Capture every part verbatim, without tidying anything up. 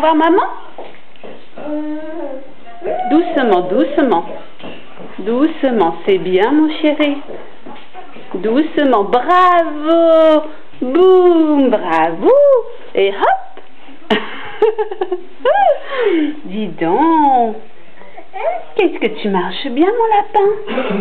voir maman? Doucement, doucement. Doucement, c'est bien mon chéri. Doucement, bravo. Boum, bravo. Et hop. Dis donc. Qu'est-ce que tu marches bien mon lapin?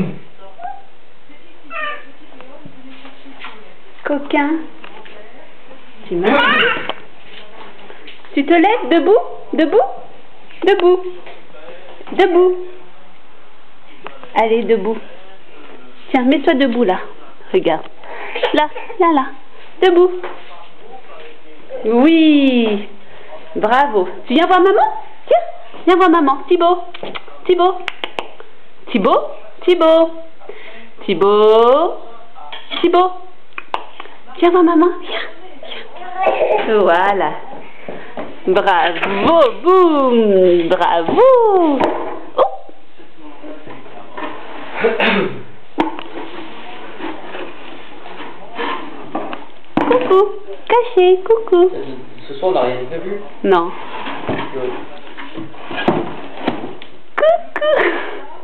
Coquin. Tu marches. Tu te lèves debout? Debout? Debout. Debout. Allez, debout. Tiens, mets-toi debout là. Regarde. Là, là, là. Debout. Oui. Bravo. Tu viens voir maman? Tiens, viens voir maman. Thibaut. Thibaut. Thibaut. Thibaut. Thibaut. Thibaut. Viens voir maman. Viens. Viens. Voilà. Bravo. Boum. Bravo. Oh. Coucou, caché, coucou. Ce soir on n'a rien prévu? Non. Coucou.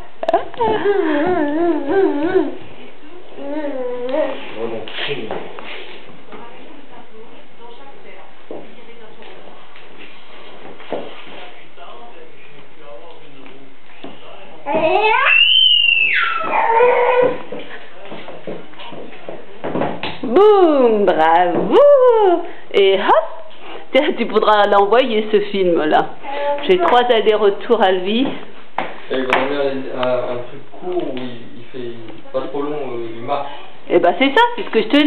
Boum, bravo. Et hop, tiens, tu pourras l'envoyer ce film là. J'ai trois allers-retours à lui. Et on a un, un truc court où il, il fait pas trop long, il marche. Et ben c'est ça, c'est ce que je te dis.